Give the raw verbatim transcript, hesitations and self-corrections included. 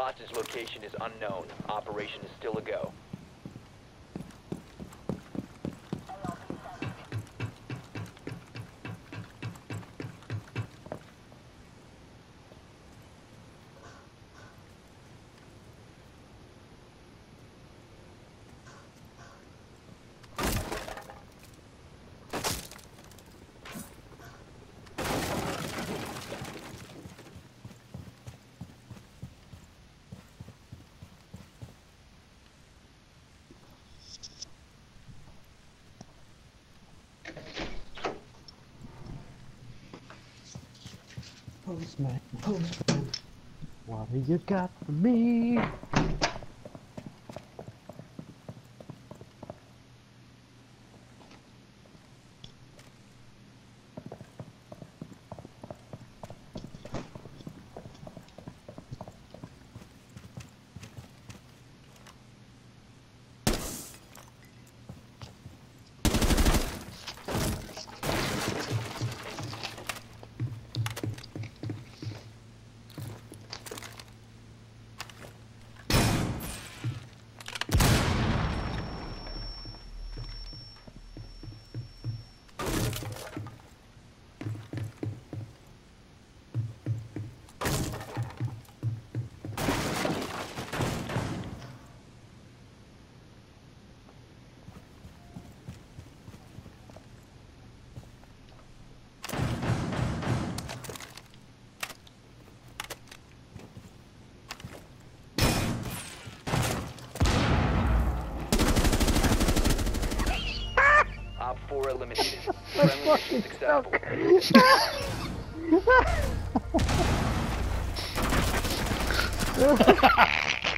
hostage location is unknown. Operation is still a go. Postman, postman, what do you got for me? Op four eliminated. Friendly mission successful.